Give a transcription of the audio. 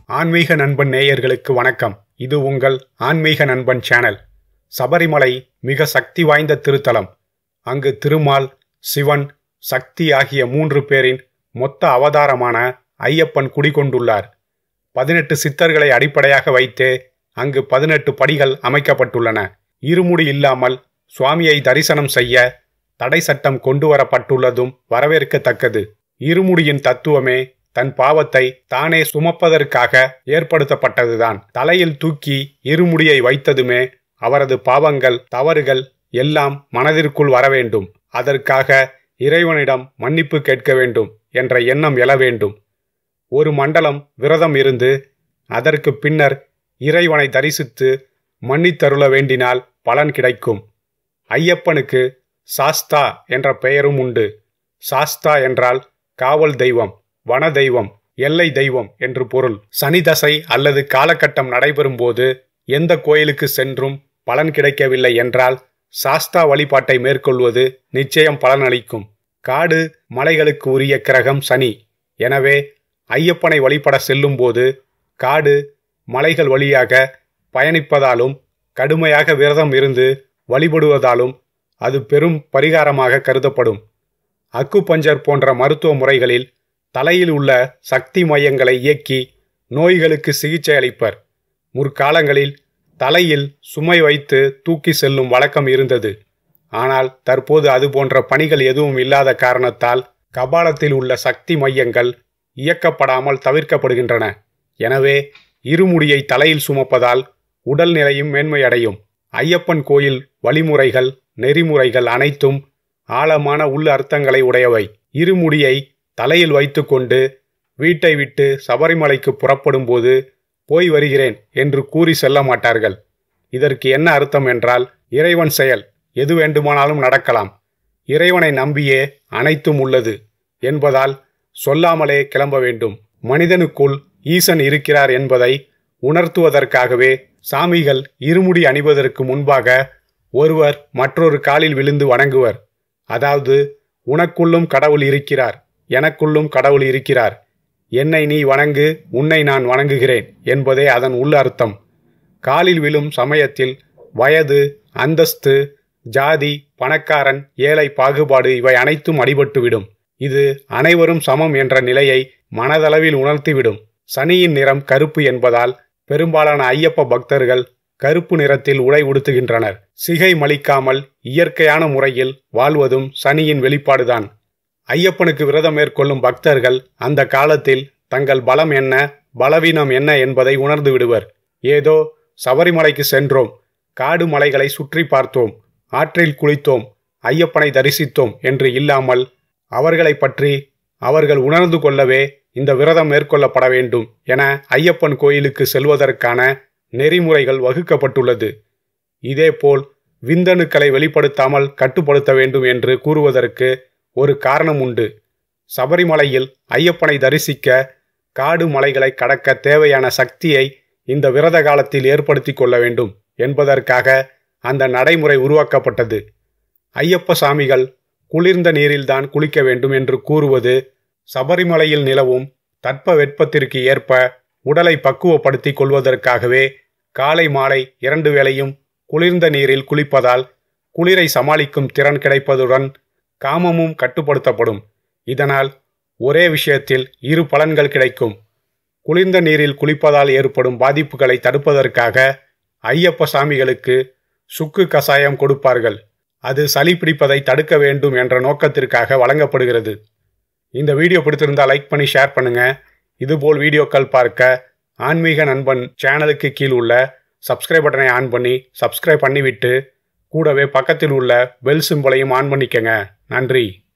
ஆன்மீக நண்பன் நேயர்களுக்கு வணக்கம். இது உங்கள் ஆன்மீக நண்பன் சேனல். சபரிமலை மிக சக்தி வாய்ந்த திருத்தலம். அங்கு திருமால், சிவன், சக்தி ஆகிய 3 பேரின் மொத்த அவதாரமான ஐயப்பன் குடிகொண்டுள்ளார். 18 சித்தர்களை அடிப்படையாக வைத்தே அங்கு 18 படிகள் அமைக்கப்பட்டுள்ளன. இருமுடி இல்லாமல் சுவாமியை தரிசனம் செய்ய தடை சட்டம் கொண்டுவரப்பட்டுள்ளதும் வரவேற்கத்தக்கது. இருமுடியின் தத்துவமே தன் பாவத்தை தானே சுமப்பதற்காக ஏற்படுத்தப்பட்டதுதான். தலையில் தூக்கி இருமுடியை வைத்ததுமே அவரது பாவங்கள், தவறுகள் எல்லாம் மனதிற்குள் வரவேண்டும். அதற்காக இறைவனிடம் மன்னிப்பு கேட்க வேண்டும் என்ற எண்ணம் எழ வேண்டும். ஒரு மண்டலம் விரதம் இருந்து அதற்கு பின்னர் இறைவனை தரிசித்து மன்னித்தருள வேண்டினால் பலன் கிடைக்கும். ஐயப்பனுக்கு சாஸ்தா என்ற பெயரும் உண்டு. சாஸ்தா என்றால் காவல் தெய்வம், வன தெய்வம், எல்லை தெய்வம் என்று பொருள். சனி தசை அல்லது காலகட்டம் நடைபெறும் போது எந்த கோயிலுக்கு சென்றும் பலன் கிடைக்கவில்லை என்றால் சாஸ்தா வழிபாட்டை மேற்கொள்வது நிச்சயம் பலனளிக்கும். காடு மலைகளுக்கு உரிய கிரகம் சனி. எனவே ஐயப்பனை வழிபட செல்லும் போது காடு மலைகள் வழியாக பயணிப்பதாலும் கடுமையாக விரதம் இருந்து வழிபடுவதாலும் அது பெரும் பரிகாரமாக கருதப்படும். அக்குபஞ்சர் போன்ற மருத்துவ முறைகளில் தலையில் உள்ள சக்தி மையங்களை இயக்கி நோய்களுக்கு சிகிச்சை அளிப்பர். முற்காலங்களில் தலையில் சுமை வைத்து தூக்கி செல்லும் வழக்கம் இருந்தது. ஆனால் தற்போது அதுபோன்ற பணிகள் எதுவும் இல்லாத காரணத்தால் கபாலத்தில் உள்ள சக்தி மையங்கள் இயக்கப்படாமல் தவிர்க்கப்படுகின்றன. எனவே இருமுடியை தலையில் சுமப்பதால் உடல் நிலையும் மேன்மையடையும். ஐயப்பன் கோயில் வழிமுறைகள், நெறிமுறைகள் அனைத்தும் ஆழமான உள் அர்த்தங்களை உடையவை. இருமுடியை தலையில் வைத்துக்கொண்டு வீட்டை விட்டு சபரிமலைக்கு புறப்படும் போது போய் வருகிறேன் என்று கூறி செல்ல மாட்டார்கள். இதற்கு என்ன அர்த்தம் என்றால், இறைவன் செயல் எது வேண்டுமானாலும் நடக்கலாம், இறைவனை நம்பியே அனைத்தும் உள்ளது என்பதால் சொல்லாமலே கிளம்ப வேண்டும். மனிதனுக்குள் ஈசன் இருக்கிறார் என்பதை உணர்த்துவதற்காகவே சாமிகள் இருமுடி அணிவதற்கு முன்பாக ஒருவர் மற்றொரு காலில் விழுந்து வணங்குவர். அதாவது, உனக்குள்ளும் கடவுள் இருக்கிறார், எனக்குள்ளும் கடவுள் இருக்கிறார், என்னை நீ வணங்கு, உன்னை நான் வணங்குகிறேன் என்பதே அதன் உள் அர்த்தம். காலில் விழும் சமயத்தில் வயது, அந்தஸ்து, ஜாதி, பணக்காரன், ஏழை பாகுபாடு இவை அனைத்தும் அடிபட்டுவிடும். இது அனைவரும் சமம் என்ற நிலையை மனதளவில் உணர்த்திவிடும். சனியின் நிறம் கருப்பு என்பதால் பெரும்பாலான ஐயப்ப பக்தர்கள் கருப்பு நிறத்தில் உடை உடுத்துகின்றனர். சிகை மலிக்காமல் இயற்கையான முறையில் வாழ்வதும் சனியின் வெளிப்பாடுதான். ஐயப்பனுக்கு விரதம் மேற்கொள்ளும் பக்தர்கள் அந்த காலத்தில் தங்கள் பலம் என்ன, பலவீனம் என்ன என்பதை உணர்ந்து விடுவர். ஏதோ சபரிமலைக்கு சென்றோம், காடு மலைகளை சுற்றி பார்த்தோம், ஆற்றில் குளித்தோம், ஐயப்பனை தரிசித்தோம் என்று இல்லாமல் அவர்களை பற்றி அவர்கள் உணர்ந்து கொள்ளவே இந்த விரதம் மேற்கொள்ளப்பட வேண்டும் என ஐயப்பன் கோயிலுக்கு செல்வதற்கான நெறிமுறைகள் வகுக்கப்பட்டுள்ளது. இதேபோல் விந்தணுக்களை வெளிப்படுத்தாமல் கட்டுப்படுத்த வேண்டும் என்று கூறுவதற்கு ஒரு காரணம் உண்டு. சபரிமலையில் ஐயப்பனை தரிசிக்க காடு மலைகளை கடக்க தேவையான சக்தியை இந்த விரத காலத்தில் ஏற்படுத்தி கொள்ள வேண்டும் என்பதற்காக அந்த நடைமுறை உருவாக்கப்பட்டது. ஐயப்ப சாமிகள் குளிர்ந்த நீரில்தான் குளிக்க வேண்டும் என்று கூறுவது சபரிமலையில் நிலவும் தட்ப வெப்பத்திற்கு ஏற்ப உடலை பக்குவப்படுத்தி கொள்வதற்காகவே காலை மாலை 2 வேளையும் குளிர்ந்த நீரில் குளிப்பதால் குளிரை சமாளிக்கும் திறன் கிடைப்பதுடன் காமமும் கட்டுப்படுத்தப்படும். இதனால் ஒரே விஷயத்தில் 2 பலன்கள் கிடைக்கும். குளிர்ந்த நீரில் குளிப்பதால் ஏற்படும் பாதிப்புகளை தடுப்பதற்காக ஐயப்ப சாமிகளுக்கு சுக்கு கசாயம் கொடுப்பார்கள். அது சளி பிடிப்பதை தடுக்க வேண்டும் என்ற நோக்கத்திற்காக வழங்கப்படுகிறது. இந்த வீடியோ பிடித்திருந்தால் லைக் பண்ணி ஷேர் பண்ணுங்க. இதுபோல் வீடியோக்கள் பார்க்க ஆன்மீக நண்பன் சேனலுக்கு கீழ் உள்ள சப்ஸ்கிரைப் பட்டனை ஆன் பண்ணி சப்ஸ்கிரைப் பண்ணிவிட்டு கூடவே பக்கத்தில் உள்ள பெல் சிம்பலையும் ஆன் பண்ணிக்கங்க. நன்றி.